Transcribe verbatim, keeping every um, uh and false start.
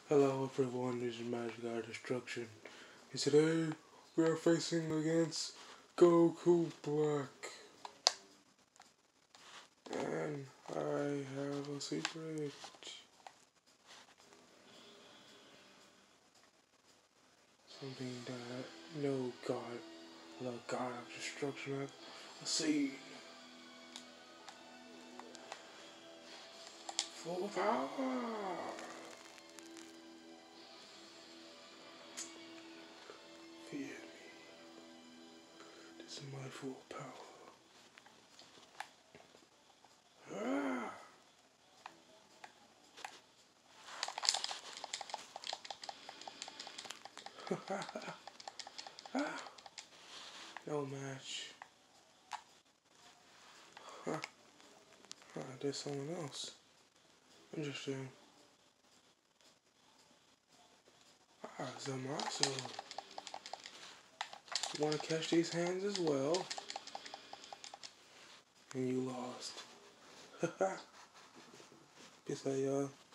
Hello everyone, this is Magic Eye Destruction, and today we are facing against Goku Black. And I have a secret. Something that no god, the god of destruction I've seen. Full power! Fear me. This is my full power. Ah. Ah. No match. Huh. Huh, there's someone else. Interesting. Ah, Zamasu. You want to catch these hands as well? And you lost. Peace out, y'all.